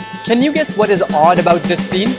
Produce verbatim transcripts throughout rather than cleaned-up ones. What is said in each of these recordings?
Can you guess what is odd about this scene?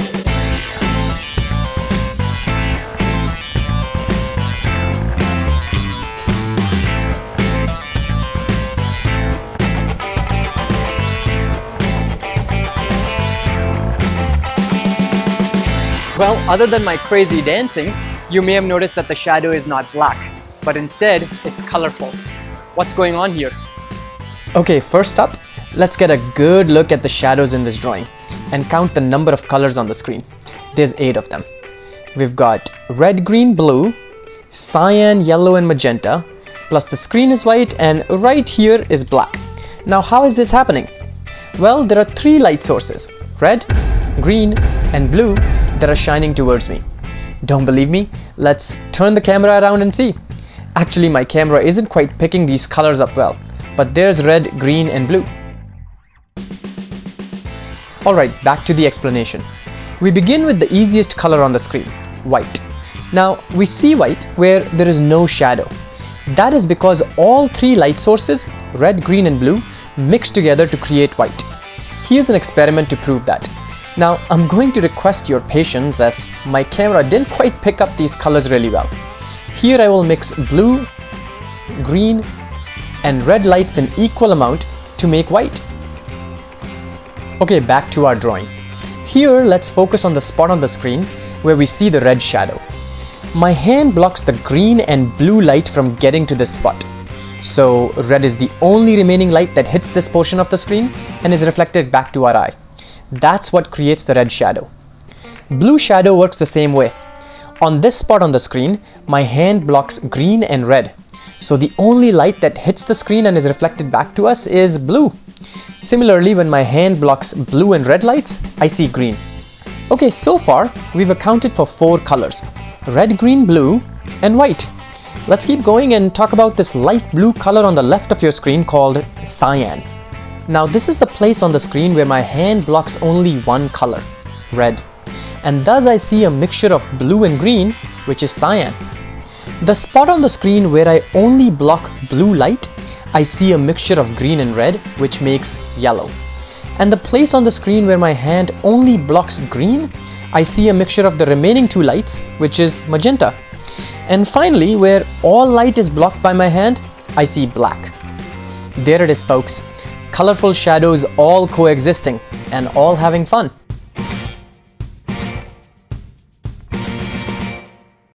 Well, other than my crazy dancing, you may have noticed that the shadow is not black, but instead it's colorful. What's going on here? Okay, first up, let's get a good look at the shadows in this drawing and count the number of colors on the screen. There's eight of them. We've got red, green, blue, cyan, yellow, and magenta, plus the screen is white, and right here is black. Now, how is this happening? Well, there are three light sources, red, green, and blue, that are shining towards me. Don't believe me? Let's turn the camera around and see. Actually, my camera isn't quite picking these colors up well, but there's red, green, and blue. Alright, back to the explanation. We begin with the easiest color on the screen, white. Now, we see white where there is no shadow. That is because all three light sources, red, green, and blue, mix together to create white. Here's an experiment to prove that. Now, I'm going to request your patience as my camera didn't quite pick up these colors really well. Here I will mix blue, green, and red lights in equal amount to make white. Okay, back to our drawing. Here, let's focus on the spot on the screen where we see the red shadow. My hand blocks the green and blue light from getting to this spot. So, red is the only remaining light that hits this portion of the screen and is reflected back to our eye. That's what creates the red shadow. Blue shadow works the same way. On this spot on the screen, my hand blocks green and red. So the only light that hits the screen and is reflected back to us is blue. Similarly, when my hand blocks blue and red lights, I see green. Okay, so far, we've accounted for four colors, red, green, blue, and white. Let's keep going and talk about this light blue color on the left of your screen called cyan. Now this is the place on the screen where my hand blocks only one color, red. And thus I see a mixture of blue and green, which is cyan. The spot on the screen where I only block blue light, I see a mixture of green and red, which makes yellow. And the place on the screen where my hand only blocks green, I see a mixture of the remaining two lights, which is magenta. And finally, where all light is blocked by my hand, I see black. There it is, folks. Colorful shadows all coexisting and all having fun.